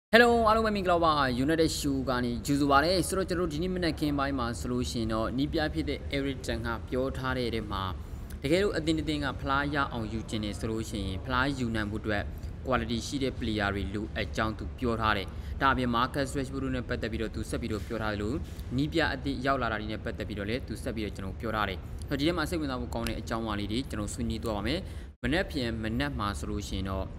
Hello အားလုံးပဲမင်္ဂလာပါ United Show ကနေကြိုဆိုပါရစေဆိုတော့ကျွန်တော်ဒီနေ့မနက်ခင်းပိုင်းမှာဆိုလို့ရှိရင်တော့နီးပြဖြစ်တဲ့ Eric Ten ကပြောထားတဲ့တဲ့မှာတကယ်လို့အသင်းကဖလားရအောင်ယူခြင်းနေဆိုလို့ရှိရင်ဖလားယူနိုင်မှုအတွက် quality ရှိတဲ့ player တွေလိုအကြောင်းသူပြောထားတယ်ဒါအပြင် Marcus Rashford နဲ့ပတ်သက်ပြီးတော့သူဆက်ပြီးတော့ပြောထားတယ်လို့နီးပြအသင်းရောက်လာတာတွေနဲ့ပတ်သက်ပြီးတော့လည်းသူဆက်ပြီးတော့ကျွန်တော်ပြောထားတယ်ဆိုတော့ဒီထဲမှာစိတ်ဝင်စားဖို့ကောင်းတဲ့အကြောင်းအရာလေးတွေကျွန်တော်ဆွေးနွေးသွားပါမယ်မနက်မှာဆိုလို့ရှိရင်တော့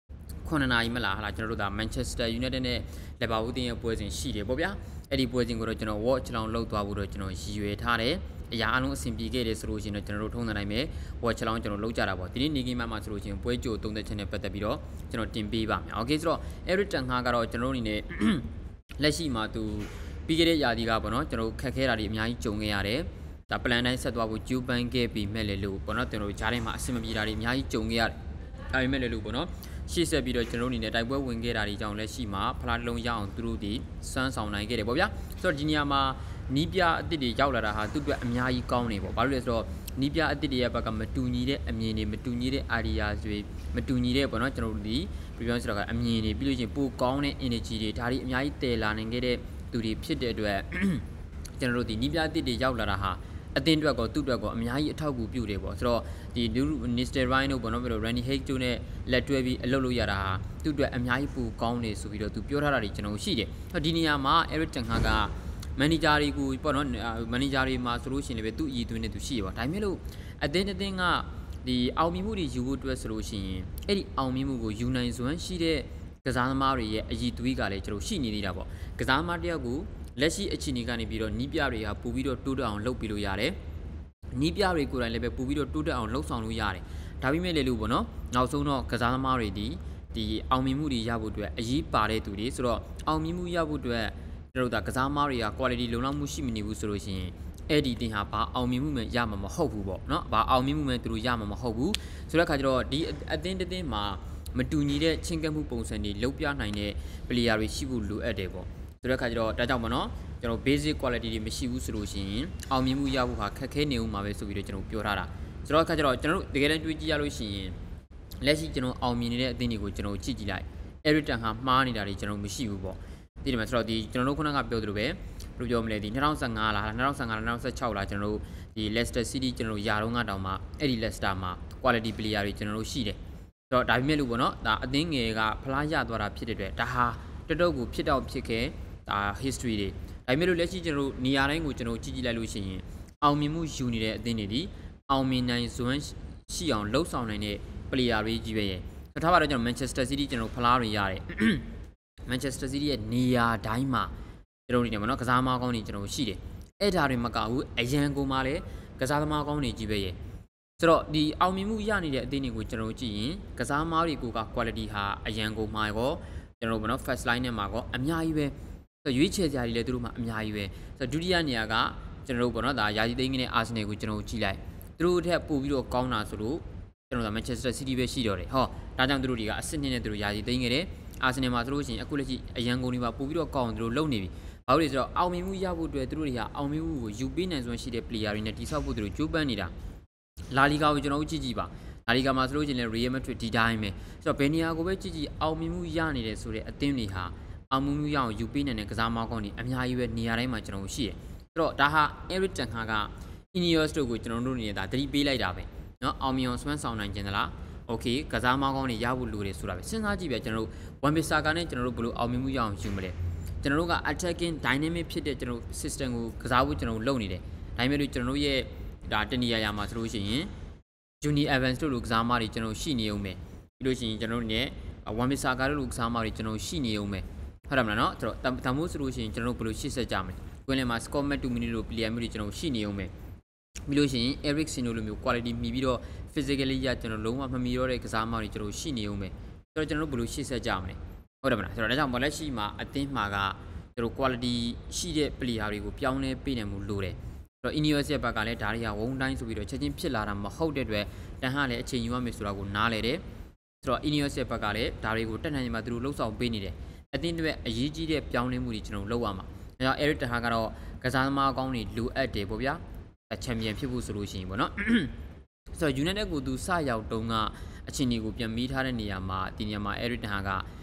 9နာရီမလားဟာကျွန်တော်တို့ဒါ Manchester United နဲ့ Liverpool တင်းရဲ့ပွဲစဉ်ရှိတယ်ပေါ့ဗျာအဲ့ဒီပွဲစဉ်ကိုတော့ကျွန်တော် watch လောင်လောက်သွားဖို့တော့ကျွန်တော်ရည်ရွယ်ထားတယ်အရာအလုံးအဆင်ပြေခဲ့တယ်ဆိုလို့ရှိရင်တော့ကျွန်တော်တို့ထုံးစံတိုင်းပဲ watch လောင်ကျွန်တော်လောက်ကြတာပေါ့ဒီနေ့နေကင်းမှာဆိုလို့ရှိရင်ပွဲကြိုသုံးသက်ချက်နဲ့ပတ်သက်ပြီးတော့ကျွန်တော်တင်ပေးပါမယ် okay ဆိုတော့ Eric Ten Hag ကတော့ကျွန်တော်တို့အနေနဲ့လက်ရှိမှာသူပြီးခဲ့တဲ့ရာသီကပေါ့နော်ကျွန်တော်ခက်ခဲတာတွေအများကြီးကြုံခဲ့ရတယ်ဒါ plan တိုင်းဆက်သွားဖို့ကြိုးပမ်းခဲ့ပြီးမဲ့လေလို့ပေါ့နော်ကျွန်တော်တို့ဂျားထဲမှာအဆင်မပြေတာတွေအများကြီးကြုံခဲ့ရတယ်ဒါပေမဲ့လေလို့ပေါ့နော်ရှေ့ဆက်ပြီးတော့ကျွန်တော်တို့အနေနဲ့တိုက်ပွဲဝင်ခဲ့တာတွေကြောင့်လက်ရှိမှာဖလားတစ်လုံးရအောင်သူတို့ဒီစွမ်းဆောင်နိုင်ခဲ့တယ်ပေါ့ဗျာဆိုတော့ဒီနေရာမှာနီးပြအစ်စ်တွေရောက်လာတာဟာသူ့အတွက်အများကြီးကောင်းနေပေါ့ဘာလို့လဲဆိုတော့နီးပြအစ်စ်တွေရဲ့ဘက်ကမတူညီတဲ့အမြင်တွေမတူညီတဲ့ idea တွေမတူညီတဲ့ပေါ့နော်ကျွန်တော်တို့ဒီပြောဆိုတော့ကအမြင်တွေပြီးလို့ချင်းပိုကောင်းတဲ့ energy တွေဒါတွေအများကြီးတည်လာနိုင်ခဲ့တဲ့သူတွေဖြစ်တဲ့အတွက်ကျွန်တော်တို့ဒီနီးပြအစ်စ်တွေရောက်လာတာဟာအသင်းအတွက်ကောသူ့အတွက်ကောအများကြီးအထောက်အကူပြုတယ်ပေါ့ဆိုတော့ဒီ Mr. Ryan တို့ပေါ့နော်ပြီးတော့ Randy Hake တို့နဲ့လက်တွဲပြီးအလုပ်လုပ်ရတာဟာသူ့အတွက်အများကြီးပူကောင်းတယ်ဆိုပြီးတော့သူပြောထားတာတွေကျွန်တော်ရှိတယ်ဒီနေရာမှာ Eric Ten Hag က manager တွေကိုပေါ့နော် manager တွေမှာဆိုလို့ရှိရင်လည်းသူ့အည်သွင်းနေသူရှိရပါဒါပေမဲ့လို့အသင်းကဒီအောင်မြင်မှုတွေယူဖို့အတွက်ဆိုလို့ရှိရင်အဲ့ဒီအောင်မြင်မှုကိုယူနိုင်စွမ်းရှိတဲ့ကစားသမားတွေရဲ့အည်သွေးကလည်းကျွန်တော်ရှိနေသေးတာပေါ့ကစားသမားတယောက်ကိုလက်ရှိအခြေအနေကနေပြီးတော့နီးပြတွေကပို့ပြီးတော့တိုးတက်အောင်လုပ်ပြီးလို့ရတယ်နီးပြတွေကိုယ်တိုင်လည်းပဲပို့ပြီးတော့တိုးတက်အောင်လှုပ်ဆောင်လို့ရတယ်ဒါပေမဲ့လည်းလို့ပေါ့နော်နောက်ဆုံးတော့ကစားသမားတွေဒီအောင်မြင်မှုတွေရဖို့အတွက်အရေးပါတဲ့သူတွေဆိုတော့အောင်မြင်မှုရဖို့အတွက်ကျွန်တော်တို့ကစားသမားတွေက quality လုံလောက်မှုရှိမနေဘူးဆိုလို့ရှိရင်အဲ့ဒီတင်ဟာဘာအောင်မြင်မှုမှရမှာမဟုတ်ဘူးပေါ့နော်ဘာအောင်မြင်မှုမှသူတို့ရမှာမဟုတ်ဘူးဆိုတဲ့အခါကျတော့ဒီအသင်းမှာမတူညီတဲ့ချင်းကပ်မှုပုံစံတွေလုံးပြနိုင်တဲ့ player တွေရှိဖို့လိုအပ်တယ်ပေါ့ဆိုတဲ့အခါကျတော့ဒါကြောင့်ပေါ့နော်ကျွန်တော် basic quality တွေမရှိဘူးဆိုလို့ရှိရင်အောင်မြင်မှုရဖို့ဟာခက်ခဲနေဦးမှာပဲဆိုပြီးတော့ကျွန်တော်ပြောထားတာဆိုတော့အခါကျတော့ကျွန်တော်တို့တကယ်တမ်းတွေးကြည့်ရလို့ရှိရင်လက်ရှိကျွန်တော်အောင်မြင်နေတဲ့အသင်းတွေကိုကျွန်တော်ကြည့်ကြည့်လိုက် Eric Ten Hag မှားနေတာတွေကျွန်တော်မရှိဘူးပေါ့ဒီမှာဆိုတော့ဒီကျွန်တော်တို့ခုနကပြောသလိုပဲဘယ်လိုပြောမလဲဒီ2015လား2016လားကျွန်တော်တို့ဒီ Leicester City ကျွန်တော်တို့ယာတော့ငါတောင်မှအဲ့ဒီ Leicester မှာ quality player တွေကျွန်တော်တို့ရှိတယ်ဆိုတော့ဒါပေမဲ့လို့ပေါ့နော်ဒါအသင်းငယ်ကဖလားရသွားတာဖြစ်တဲ့အတွက်ဒါဟာတော်တော်ကိုဖြစ်တော့ဖြစ်ခဲ့ဒါ history တွေဒါပေမဲ့လို့လက်ရှိကျွန်တော်တို့နေရာတိုင်းကိုကျွန်တော်ကြည့်ကြည့်လိုက်လို့ရှိရင်အောင်မြင်မှုယူနေတဲ့အသင်းတွေဒီအောင်မြင်နိုင်စွမ်းရှိအောင်လှုပ်ဆောင်နိုင်တဲ့ player တွေကြီးပဲရဲ့ဆိုထားပါတော့ကျွန်တော် Manchester City ကျွန်တော်ဖလားတွေရတယ် Manchester City ရဲ့နေရာတိုင်းမှာကျွန်တော်နေတယ်မနော်ကစားသမားကောင်းတွေကျွန်တော်ရှိတယ်အဲ့ဒါတွေမကဘူးအရန်ကိုမှလည်းကစားသမားကောင်းတွေကြီးပဲရဲ့ဆိုတော့ဒီအောင်မြင်မှုရနေတဲ့အသင်းတွေကိုကျွန်တော်ကြည့်ရင်ကစားသမားတွေက quality ဟာအရန်ကိုမှာရောကျွန်တော်နော် first line နဲ့မှာကောအများကြီးပဲဆိုရွေးချယ်ကြရည်လည်းသူတို့မှအများကြီးပဲဆိုတော့ဒုတိယနေရာကကျွန်တော်တို့ပေါ့နော်ဒါယာစီသိန်းနဲ့အာဆင်နယ်ကိုကျွန်တော်ကြည့်လိုက်သူတို့ထက်ပိုပြီးတော့ကောင်းတာဆိုလို့ကျွန်တော်က Manchester City ပဲရှိတော့တယ်ဟောဒါကြောင့်သူတို့တွေကအဆင့်2နဲ့သူတို့ယာစီသိန်းခဲ့တယ်အာဆင်နယ်မှာဆိုလို့ရှိရင်အခုလက်ရှိအရန်ကုန်တွေမှာပိုပြီးတော့ကောင်းသူတို့လုပ်နေပြီဘာလို့လဲဆိုတော့အောင်မြင်မှုရဖို့အတွက်သူတို့တွေကအောင်မြင်မှုကိုယူပေးနိုင်စွမ်းရှိတဲ့ player တွေနဲ့တိစောက်ဖို့သူတို့ကြိုးပမ်းနေတာလာလီဂါကိုကျွန်တော်တို့ကြည့်ကြည့်ပါလာလီဂါမှာဆိုလို့ရှိရင်လည်း Real Madrid ဒီတိုင်းပဲဆိုတော့ဘယ်နေရာကိုပဲကြည့်ကြည့်အောင်မြင်မှုရနေတယ်ဆိုတဲ့အသင်းတွေဟာအောင်မြင်မှုရအောင်ယူပေးနိုင်တဲ့ကစားသမားကောင်းတွေအများကြီးပဲနေရာတိုင်းမှာကျွန်တော်တို့ရှိတယ်ဆိုတော့ဒါဟာ Eric Ten Hag က Ineos တို့ကိုကျွန်တော်တို့နေတာသတိပေးလိုက်တာပဲเนาะအောင်မြင်အောင်စွမ်းဆောင်နိုင်ခြင်းသလားโอเคကစားသမားကောင်းတွေရဖို့လိုတယ်ဆိုတာပဲစဉ်းစားကြည့်ပဲကျွန်တော်တို့ Wan Bissaka နဲ့ကျွန်တော်တို့ဘယ်လိုအောင်မြင်မှုရအောင်ယူမလဲကျွန်တော်တို့က attacking dynamic ဖြစ်တဲ့ကျွန်တော် system ကိုကစားဖို့ကျွန်တော်တို့လုပ်နေတယ်ဒါပေမဲ့လို့ကျွန်တော်တို့ရဲ့ဒါတနေရာမှာဆိုလို့ရှိရင် Juni Evans တို့လိုကစားသမားတွေကျွန်တော်ရှိနေအောင်ပဲပြီးလို့ရှိရင်ကျွန်တော်တို့နဲ့ Wan Bissaka တို့လိုကစားသမားတွေကျွန်တော်ရှိနေအောင်ပဲဟုတ်တယ်မလားเนาะဆိုတော့တမိုးဆိုလို့ရှိရင်ကျွန်တော်တို့ဘယ်လိုရှေ့ဆက်ကြမလဲကွင်းလယ်မှာ Scott McTominay တို့ player မျိုးတွေကျွန်တော်ရှိနေအောင်ပဲပြီးလို့ရှိရင် Eriksen တို့လိုမျိုး quality မီပြီးတော့ physically ရကျွန်တော်လုံးဝမမီတော့တဲ့ကစားသမားတွေကျွန်တော်ရှိနေအောင်ပဲဆိုတော့ကျွန်တော်တို့ဘယ်လိုရှေ့ဆက်ကြမလဲဟုတ်တယ်မလားဆိုတော့ဒါကြောင့်မလက်ရှိမှာအသင်းမှာကကျွန်တော် quality ရှိတဲ့ player တွေကိုပြောင်းလဲပေးနိုင်မှုလိုတယ်ဆိုတော့ Ineos ရဲ့ဘက်ကလည်းဒါတွေကဝုန်းတိုင်းဆိုပြီးတော့ချက်ချင်းဖြစ်လာတာမဟုတ်တဲ့အတွက်တန်ဟလည်းအချိန်ယူရမယ်ဆိုတာကိုနားလဲတယ်ဆိုတော့ Ineos ရဲ့ဘက်ကလည်းဒါတွေကိုတက်နိုင်မှာသူတို့လှုပ်ဆောင်ပေးနေတယ်အသင်းတွေအရေးကြီးတဲ့ပြောင်းလဲမှုတွေကျွန်တော်လုပ်ရမှာဒါကြောင့် Eric Ten Hag ကတော့ကစားသမားကောင်းတွေလိုအပ်တယ်ပေါ့ဗျာချန်ပီယံဖြစ်ဖို့ဆိုလို့ရှိရင်ပေါ့နော်ဆိုတော့ United ကိုသူစရောက်တုန်းကအချိန်ကြီးကိုပြန်မီးထားတဲ့နေရာမှာဒီနေရာမှာ Eric Ten Hag က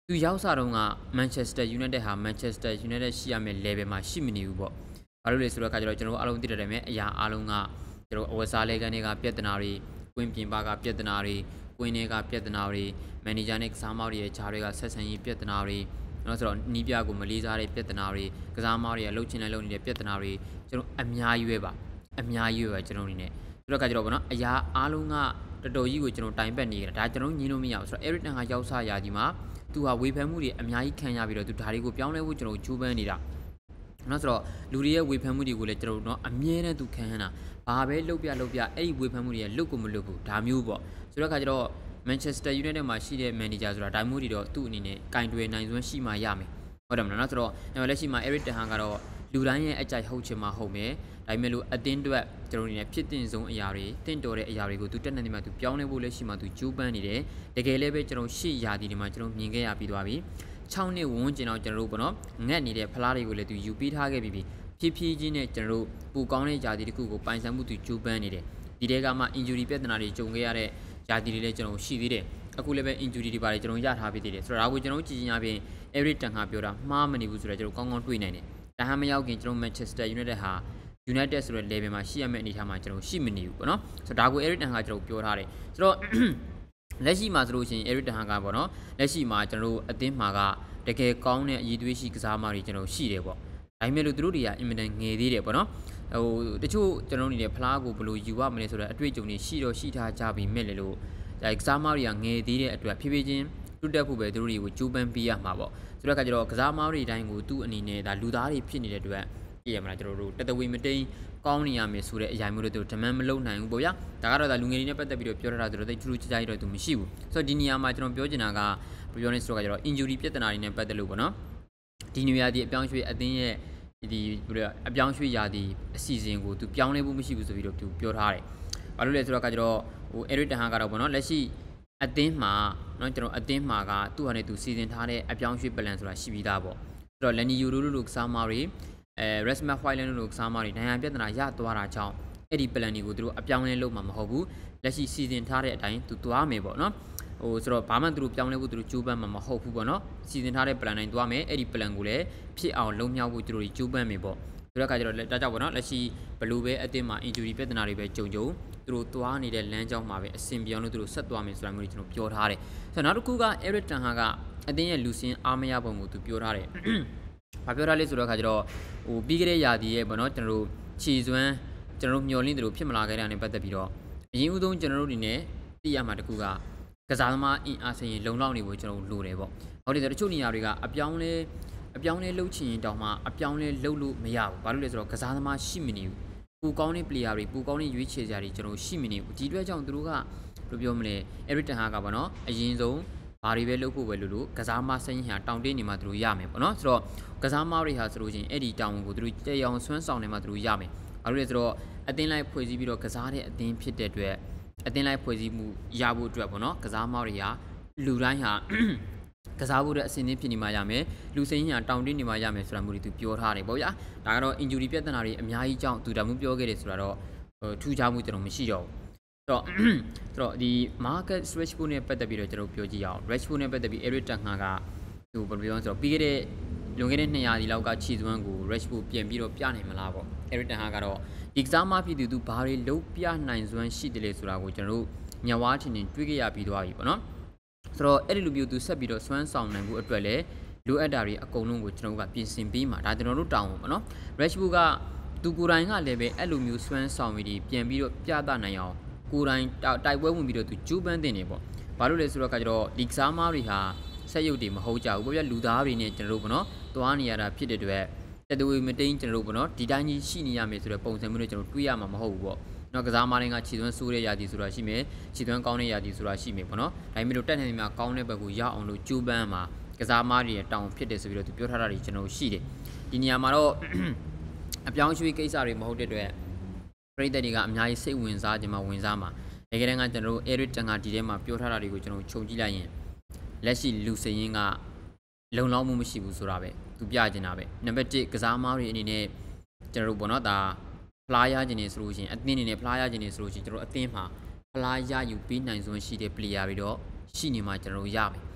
သူရောက်စားတော့က Manchester United ဟာ Manchester United ရှိရမယ့် level မှာရှိမနေဘူးပေါ့ဘာလို့လဲဆိုတော့ခါကျတော့ကျွန်တော်အားလုံးသိတယ်တယ်မဲ့အရာအားလုံးကကျွန်တော်အဝတ်စားလဲကန်တွေကပြဿနာတွေကွင်းပြင်ပကပြဿနာတွေကွင်းတွေကပြဿနာတွေ manager နဲ့ကစားမောက်တွေရဲ့ခြားတွေကဆက်ဆံရေးပြဿနာတွေနော်ဆိုတော့နီးပြကိုမလေးစားတဲ့ပြဿနာတွေကစားမောက်တွေကလှုပ်ချင်လိုက်လှုပ်နေတဲ့ပြဿနာတွေကျွန်တော်အများကြီးပဲပါအများကြီးပဲကျွန်တော်အနေနဲ့ဆိုတော့ခါကျတော့ဗောနော်အရာအားလုံးကတော်တော်ကြီးကိုကျွန်တော်တိုင်ပတ်နေကြတာဒါကျွန်တော်ညင်းလို့မရဘူးဆိုတော့ Eric Ten ကရောက်စားရာဒီမှာသူဟာဝေဖန်မှုတွေအများကြီးခံရပြီးတော့သူဒါတွေကိုပြောင်းလဲဖို့ကျွန်တော်ကြိုးပမ်းနေတာနော်ဆိုတော့လူတွေရဲ့ဝေဖန်မှုတွေကိုလည်းကျွန်တော်တို့နော်အမြဲတမ်းသူခံဟန်းတာဘာပဲလှုပ်ပြအဲ့ဒီဝေဖန်မှုတွေရဲ့လွတ်ကိုမလွတ်ဘူးဒါမျိုးပေါ့ဆိုတော့ခါကျတော့ Manchester United မှာရှိတဲ့ manager ဆိုတာဒါမျိုးတွေတော့သူ့အနေနဲ့ကင်တွယ်နိုင်စွမ်းရှိမှရမယ်ဟုတ်တယ်မလားနော်ဆိုတော့လက်ရှိမှာ Eric Ten ကတော့လူတိုင်းရဲ့အကြိုက်ဟုတ်ချင်မှဟုတ်မယ်ဒါပေမဲ့လို့အသင်းအတွက်ကျွန်တော်အနေနဲ့ဖြစ်တင်ဆုံးအရာတွေတင့်တော်တဲ့အရာတွေကိုသူတက်နေတယ်မှာသူပြောင်းလဲဖို့လက်ရှိမှာသူကြိုးပမ်းနေတယ်တကယ်လည်းပဲကျွန်တော်ရှေ့ရာသီတွေမှာကျွန်တော်မြင်ခဲ့ရပြီးသွားပြီ6နှစ်ဝန်းကျင်တော့ကျွန်တော်တို့ပေါ့နော်ငက်နေတဲ့ဖလားတွေကိုလည်းသူယူပြီးထားခဲ့ပြီးပြီဖြည်းဖြည်းချင်းနဲ့ကျွန်တော်တို့ပူကောင်းတဲ့ယာတီတစ်ခုကိုပိုင်ဆိုင်မှုသူကြိုးပမ်းနေတယ်ဒီတဲကမှ injury ပြဿနာတွေကြုံခဲ့ရတဲ့ယာတီတွေလည်းကျွန်တော်ရှိသေးတယ်အခုလည်းပဲ injury တွေပါတယ်ကျွန်တော်ရထားပြီးသေးတယ်ဆိုတော့ဒါကိုကျွန်တော်ကြည်ကြည်များဖြင့် Eric Ten ကပြောတာမှားမနေဘူးဆိုတော့ကျွန်တော်ကောင်းကောင်းတွေးနိုင်တယ်ဒါမှမရောက်ခင်ကျွန်တော် Manchester United ဟာ United ဆိုတဲ့ level မှာရှိရမယ့်အနေအထားမှာကျွန်တော်ရှိမနေဘူးပေါ့နော်ဆိုတော့ဒါကို Eric Ten ကကျွန်တော်ပြောထားတယ်ဆိုတော့လက်ရှိမှာဆိုလို့ရှိရင် Eric Ten ကပေါ့နော်လက်ရှိမှာကျွန်တော်တို့အသင်းမှာကတကယ်ကောင်းတဲ့အရည်အသွေးရှိကစားသမားတွေကျွန်တော်ရှိတယ်ပေါ့ဒါပေမဲ့လို့သူတို့တွေကအင်မတန်ငယ်သေးတယ်ပေါ့နော်ဟိုတချို့ကျွန်တော်တို့နေဖလားကိုဘယ်လိုယူရမလဲဆိုတော့အတွေ့အကြုံတွေရှိတော့ရှိထားကြပြီမဲ့လေလို့ဒါကစားသမားတွေကငယ်သေးတဲ့အတွက်ဖြည်းဖြည်းချင်းလွတ်တက်ဖို့ပဲသူတို့တွေကိုကြိုးပမ်းပေးရမှာပေါ့ဆိုတော့ကကျတော့ကစားသမားတွေတိုင်းကိုသူ့အနေနဲ့ဒါလူသားတွေဖြစ်နေတဲ့အတွက်ကြည့်ရမလားကျွန်တော်တို့တတဝေမတိန်ကောင်းနေရမယ်ဆိုတဲ့အရာမျိုးတွေသူဓမ္မမလုံနိုင်ဘူးပေါ့ဗျာဒါကတော့ဒါလူငယ်တွေနဲ့ပတ်သက်ပြီးတော့ပြောထားတာဆိုတော့တိတ်ထူးထူးခြားခြားတော့သူမရှိဘူးဆိုတော့ဒီနေရာမှာကျွန်တော်ပြောချင်တာကပြောနေဆိုတော့ကကျတော့ injury ပြဿနာတွေနဲ့ပတ်သက်လို့ပေါ့နော်ဒီနေရာဒီအပြောင်းရွှေ့အသင်းရဲ့ဒီအပြောင်းရွှေ့ရာဒီအစီအစဉ်ကိုသူပြောင်းလဲဖို့မရှိဘူးဆိုပြီးတော့သူပြောထားတယ်ဘာလို့လဲဆိုတော့ကကျတော့ဟို Eric Ten ကတော့ပေါ့နော်လက်ရှိအသင်းမှာเนาะကျွန်တော်အသင်းမှာကသူ့ဟာနဲ့သူစီစဉ်ထားတဲ့အပြောင်းရွှေ့ plan ဆိုတာရှိပြီးသားပေါ့ဆိုတော့ Lenny Yoro လို့ကစားမားတွေRasmus Højlund လို့ကစားမားတွေနိုင်ရပြဿနာရသွားတာကြောင့်အဲ့ဒီ plan တွေကိုသူတို့အပြောင်းလဲလုပ်မှာမဟုတ်ဘူးလက်ရှိစီစဉ်ထားတဲ့အတိုင်းသူသွားမယ်ပေါ့နော်ဟိုဆိုတော့ဘာမှသူတို့ပြောင်းလဲဖို့သူတို့ကြိုးပမ်းမှာမဟုတ်ဘူးပေါ့နော်စီစဉ်ထားတဲ့ plan တိုင်းသွားမယ်အဲ့ဒီ plan ကိုလည်းဖြစ်အောင်လုံးမြောက်ဖို့သူတို့ကြိုးပမ်းမယ်ပေါ့ဆိုတော့အခါကျတော့ဒါကြောင့်ပေါ့နော်လက်ရှိဘလူးပဲအသင်းမှာ injury ပြဿနာတွေပဲကြုံသူတို့သွားနေတဲ့လမ်းကြောင်းမှာပဲအဆင်ပြေအောင်လို့သူတို့ဆက်သွားမယ်ဆိုတာမျိုးတွေကျွန်တော်ပြောထားတယ်ဆိုတော့နောက်တစ်ခုက Eric Ten ကအသင်းရဲ့လူစင်းအားမရပုံကိုသူပြောထားတယ်ဘာပြောထားလဲဆိုတော့အခါကျတော့ဟိုပြီးခဲ့တဲ့ရာသီရဲ့ပေါ့နော်ကျွန်တော်တို့ခြေစွမ်းကျွန်တော်တို့မျော်လင့်တယ်လို့ဖြစ်မလာခဲ့တာနဲ့ပတ်သက်ပြီးတော့အရင်ဦးဆုံးကျွန်တော်တို့အနေနဲ့သိရမှာတစ်ခုကကစားသမားအင်အားစရင်လုံလောက်နေဖို့ကျွန်တော်တို့လိုတယ်ပေါ့ဟုတ်တယ်ဆိုတော့တချို့နေရာတွေကအပြောင်းလဲလှုပ်ချင်ရင်တောင်မှအပြောင်းလဲလှုပ်လို့မရဘူးဘာလို့လဲဆိုတော့ကစားသမားရှိမနေဘူးပူကောင်းတဲ့ player တွေပူကောင်းတဲ့ရွေးချယ်စရာတွေကျွန်တော်ရှိမနေဘူးဒီအတွက်ကြောင့်သူတို့ကဘယ်လိုပြောမလဲ Eric Ten ကပေါ့နော်အရင်ဆုံးဘာတွေပဲလုပ်ဖို့ပဲလို့ကစားမဆိုင်ဟာတောင်းတင်းနေမှာသူတို့ရမယ်ပေါ့နော်ဆိုတော့ကစားမတွေဟာဆိုလို့ချင်းအဲ့ဒီတောင်းကိုသူတို့တရားအောင်ဆွမ်းဆောင်နေမှာသူတို့ရမယ်ဘာလို့လဲဆိုတော့အသင်းလိုက်ဖွဲ့စည်းပြီးတော့ကစားတဲ့အသင်းဖြစ်တဲ့အတွက်အသင်းလိုက်ဖွဲ့စည်းမှုရဖို့အတွက်ပေါ့နော်ကစားမတွေကလူတိုင်းဟာကစားဖို့တဲ့အဆင်သင့်ဖြစ်နေမှရမယ်လူစိမ်းညာတောင်းတင်းနေမှရမယ်ဆိုတာမျိုးတွေသူပြောထားတယ်ပေါ့ဗျာဒါကတော့ injury ပြဿနာတွေအများကြီးကြောင့်သူဒါမျိုးပြောခဲ့တယ်ဆိုတာတော့ထူးခြားမှုကျွန်တော်မရှိတော့ဘူးဆိုတော့ဒီ market Rashford နဲ့ပတ်သက်ပြီးတော့ကျွန်တော်ပြောကြည့်အောင် Rashford နဲ့ပတ်သက်ပြီး Eric Ten ကသူဘယ်လိုပြောလဲဆိုတော့ပြီးခဲ့တဲ့လွန်ခဲ့တဲ့200ဒီလောက်ကခြေစွမ်းကို Rashford ပြန်ပြီးတော့ပြနိုင်မလားပေါ့ Eric Ten ကတော့ဒီကစားမဖြစ်သူဘာတွေလုံးပြနိုင်စွမ်းရှိတယ်လေဆိုတာကိုကျွန်တော်တို့ညဝါထင်တွေးခဲ့ရပြီးသွားပြီပေါ့နော်ဆိုတော့အဲ့ဒီလိုမျိုးသူဆက်ပြီးတော့စွမ်းဆောင်နိုင်မှုအတွက်လည်းလိုအပ်တာတွေအကုန်လုံးကိုကျွန်တော်တို့ကပြင်ဆင်ပေးမှာဒါကျွန်တော်တို့တောင်းပေါ့နော် Rashford ကသူကိုယ်တိုင်ကလည်းပဲအဲ့လိုမျိုးစွမ်းဆောင်ပြီးပြန်ပြီးတော့ပြသနိုင်အောင်ကိုယ်တိုင်တိုက်ပွဲဝင်ပြီးတော့သူကျူးပန်းတင်နေပေါ့ဘာလို့လဲဆိုတော့ကကျတော့ဒီကစားမားတွေဟာဆက်ရုပ်တွေမဟုတ်ကြဘူးပေါ့ဗျလူသားတွေနဲ့ကျွန်တော်တို့ပေါ့နော်သွားနေရတာဖြစ်တဲ့အတွက်တတူမတိန်ကျွန်တော်တို့ပေါ့နော်ဒီတိုင်းကြီးရှိနေရမယ်ဆိုတဲ့ပုံစံမျိုးတွေကျွန်တော်တွေးရမှာမဟုတ်ဘူးပေါ့နော်ကစားမားတွေကခြေသွမ်းဆိုးတဲ့ယာတီဆိုတာရှိမယ်ခြေသွမ်းကောင်းတဲ့ယာတီဆိုတာရှိမယ်ပေါ့နော်ဒါပေမဲ့လို့တက်နေမှာကောင်းတဲ့ဘက်ကိုရအောင်လို့ကျူးပန်းမှာကစားမားတွေတောင်းဖြစ်တယ်ဆိုပြီးတော့သူပြောထားတာတွေကျွန်တော်ရှိတယ်ဒီနေရာမှာတော့အပြောင်းရွှေ့ကိစ္စတွေမဟုတ်တဲ့အတွက်ပြည်သက်တွေကအများကြီးစိတ်ဝင်စားကြမှာဝင်စားမှာတကယ်တမ်းကကျွန်တော်တို့ Eric Ten ဒီထဲမှာပြောထားတာတွေကိုကျွန်တော်ခြုံကြည့်လိုက်ရင်လက်ရှိလူစရင်းကလုံလောက်မှုမရှိဘူးဆိုတာပဲသူပြချင်တာပဲနံပါတ်1ကစားမားတွေအနေနဲ့ကျွန်တော်တို့ပေါ့နော်ဒါဖလားရခြင်းနေဆိုလို့ရှိရင်အသင်းအနေနဲ့ဖလားရခြင်းနေဆိုလို့ရှိရင်ကျွန်တော်အသင်းမှာဖလားရယူပေးနိုင်စွမ်းရှိတဲ့ player တွေတော့ရှိနေမှာကျွန်တော်တို့ရမယ်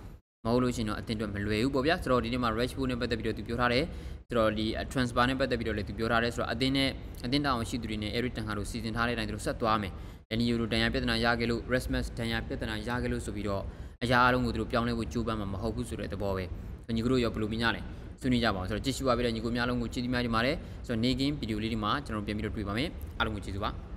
မဟုတ်လို့ရှိရင်တော့အတင်းအတွက်မလွယ်ဘူးပေါ့ဗျာဆိုတော့ဒီနေ့မှာ Rashford နဲ့ပတ်သက်ပြီးတော့သူပြောထားတယ်ဆိုတော့ဒီ transfer နဲ့ပတ်သက်ပြီးတော့လည်းသူပြောထားတယ်ဆိုတော့အတင်းတောင်ရှိသူတွေနဲ့ Eric Ten Hag တို့စီစဉ်ထားတဲ့အတိုင်းသူတို့ဆက်သွားမယ်။ Danilo တို့ဒဏ်ရာပြဿနာရခဲ့လို့ Rasmus ဒဏ်ရာပြဿနာရခဲ့လို့ဆိုပြီးတော့အရာအလုံးကိုသူတို့ပြောင်းလဲဖို့ကြိုးပမ်းမှာမဟုတ်ဘူးဆိုတဲ့သဘောပဲ။ညီကိုတို့ရောဘယ်လိုမြင်ကြလဲ။ဆွေးနွေးကြပါအောင်ဆိုတော့ကြည့်ရှုပါပြီးတော့ညီကိုများလုံးကိုကျေးဇူးများတင်ပါတယ်။ဆိုတော့နေကင်းဗီဒီယိုလေးဒီမှာကျွန်တော်ပြန်ပြီးတော့တွေ့ပါမယ်။အားလုံးကိုကျေးဇူးပါ။